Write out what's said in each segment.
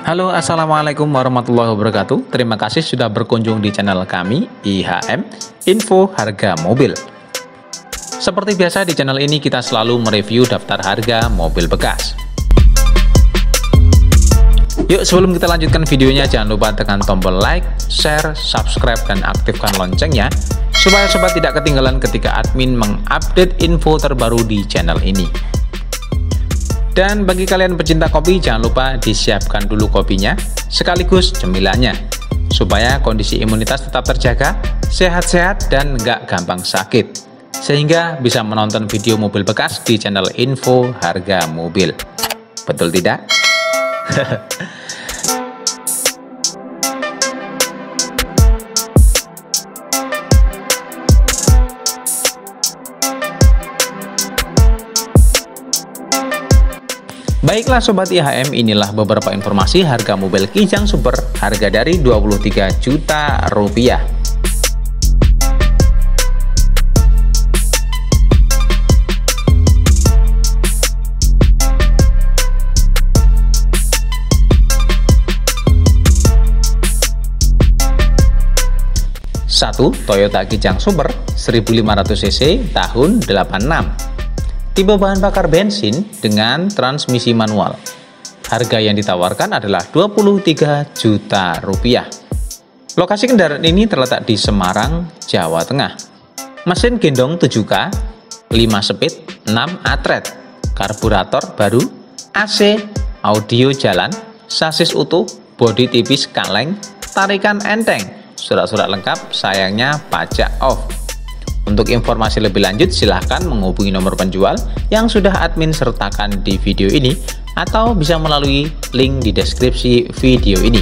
Halo, assalamualaikum warahmatullahi wabarakatuh. Terima kasih sudah berkunjung di channel kami IHM Info Harga Mobil. Seperti biasa di channel ini kita selalu mereview daftar harga mobil bekas. Yuk, sebelum kita lanjutkan videonya, jangan lupa tekan tombol like, share, subscribe, dan aktifkan loncengnya supaya sobat tidak ketinggalan ketika admin mengupdate info terbaru di channel ini. Dan bagi kalian pecinta kopi, jangan lupa disiapkan dulu kopinya sekaligus cemilannya supaya kondisi imunitas tetap terjaga, sehat-sehat, dan nggak gampang sakit, sehingga bisa menonton video mobil bekas di channel Info Harga Mobil. Betul tidak? Baiklah Sobat IHM, inilah beberapa informasi harga mobil Kijang Super, harga dari 23 juta rupiah. Satu, Toyota Kijang Super 1500 cc tahun 86. Tipe bahan bakar bensin dengan transmisi manual. Harga yang ditawarkan adalah 23 juta rupiah. Lokasi kendaraan ini terletak di Semarang, Jawa Tengah. Mesin gendong 7K, 5 speed, 6 atret, karburator baru, AC, audio jalan, sasis utuh, bodi tipis kaleng, tarikan enteng, surat-surat lengkap, sayangnya pajak off. Untuk informasi lebih lanjut silahkan menghubungi nomor penjual yang sudah admin sertakan di video ini atau bisa melalui link di deskripsi video ini.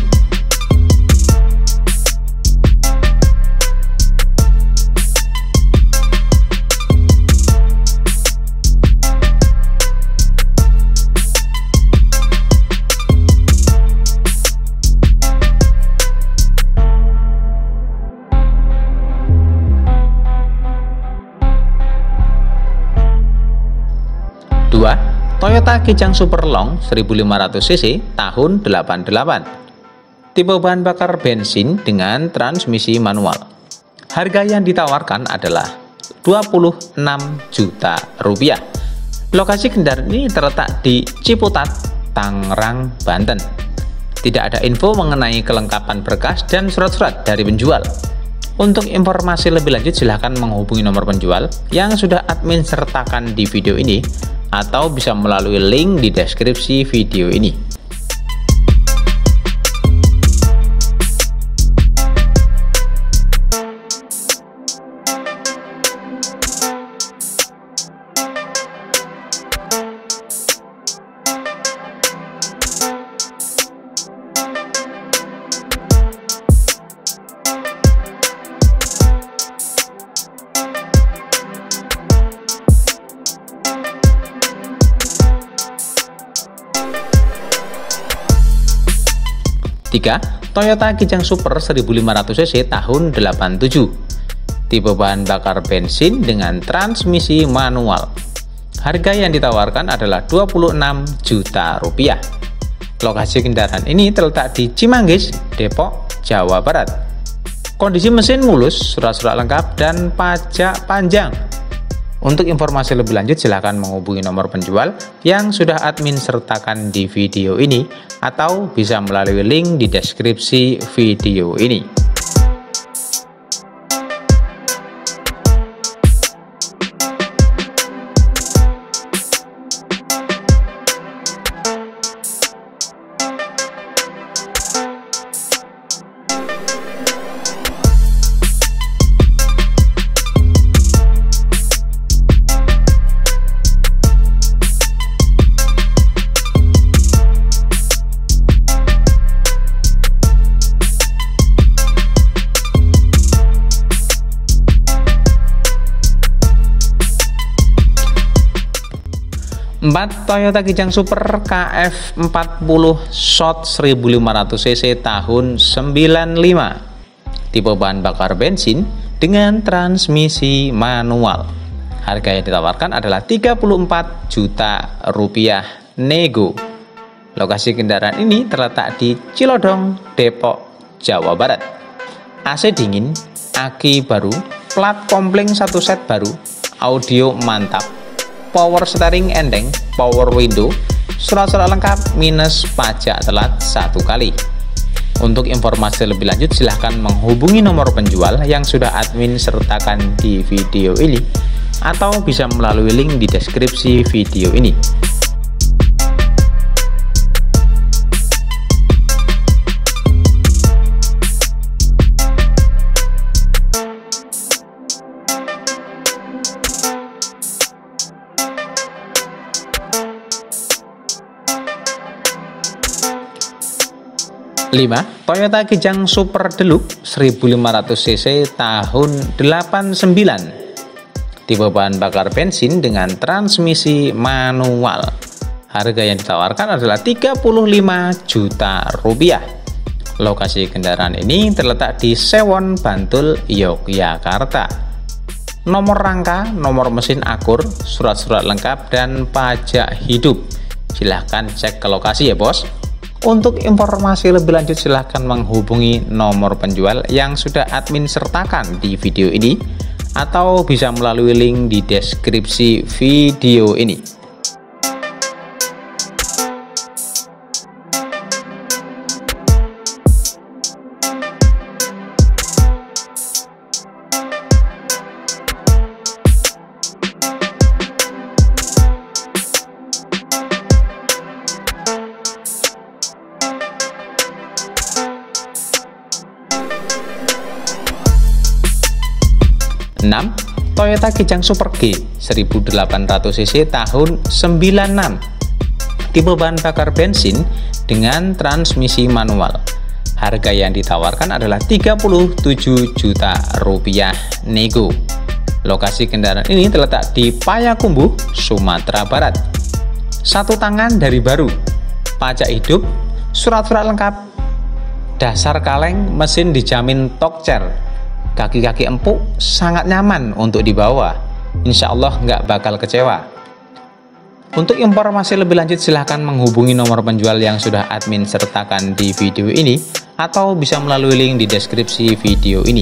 Toyota Kijang Super Long 1500 cc tahun 88. Tipe bahan bakar bensin dengan transmisi manual. Harga yang ditawarkan adalah 26 juta rupiah. Lokasi kendaraan ini terletak di Ciputat, Tangerang, Banten. Tidak ada info mengenai kelengkapan berkas dan surat-surat dari penjual. Untuk informasi lebih lanjut silahkan menghubungi nomor penjual yang sudah admin sertakan di video ini atau bisa melalui link di deskripsi video ini. Tiga, Toyota Kijang Super 1500 cc tahun 87. Tipe bahan bakar bensin dengan transmisi manual. Harga yang ditawarkan adalah 26 juta rupiah. Lokasi kendaraan ini terletak di Cimanggis, Depok, Jawa Barat. Kondisi mesin mulus, surat-surat lengkap, dan pajak panjang. Untuk informasi lebih lanjut silahkan menghubungi nomor penjual yang sudah admin sertakan di video ini atau bisa melalui link di deskripsi video ini. Toyota Kijang Super KF40 Short 1500 cc tahun 95. Tipe bahan bakar bensin dengan transmisi manual. Harga yang ditawarkan adalah 34 juta rupiah nego. Lokasi kendaraan ini terletak di Cilodong, Depok, Jawa Barat. AC dingin, aki baru, plat kompling 1 set baru, audio mantap, power steering enteng, power window, surat-surat lengkap minus pajak telat 1 kali. Untuk informasi lebih lanjut silahkan menghubungi nomor penjual yang sudah admin sertakan di video ini atau bisa melalui link di deskripsi video ini. Toyota Kijang Super Deluxe 1500 cc tahun 89, tipe bahan bakar bensin dengan transmisi manual. Harga yang ditawarkan adalah 35 juta rupiah. Lokasi kendaraan ini terletak di Sewon, Bantul, Yogyakarta. Nomor rangka, nomor mesin akur, surat-surat lengkap, dan pajak hidup. Silahkan cek ke lokasi ya bos. Untuk informasi lebih lanjut silahkan menghubungi nomor penjual yang sudah admin sertakan di video ini atau bisa melalui link di deskripsi video ini. Toyota Kijang Super G 1800 cc tahun 96, tipe bahan bakar bensin dengan transmisi manual. Harga yang ditawarkan adalah 37 juta rupiah nego. Lokasi kendaraan ini terletak di Payakumbuh, Sumatera Barat. 1 tangan dari baru, pajak hidup, surat-surat lengkap, dasar kaleng, mesin dijamin Tokcer. Kaki-kaki empuk, sangat nyaman untuk dibawa. Insya Allah nggak bakal kecewa. Untuk informasi lebih lanjut silahkan menghubungi nomor penjual yang sudah admin sertakan di video ini atau bisa melalui link di deskripsi video ini.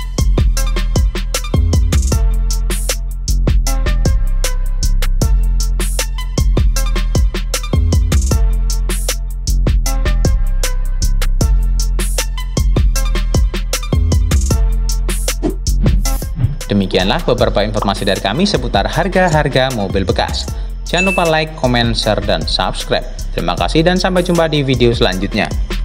Demikianlah beberapa informasi dari kami seputar harga-harga mobil bekas. Jangan lupa like, comment, share, dan subscribe. Terima kasih dan sampai jumpa di video selanjutnya.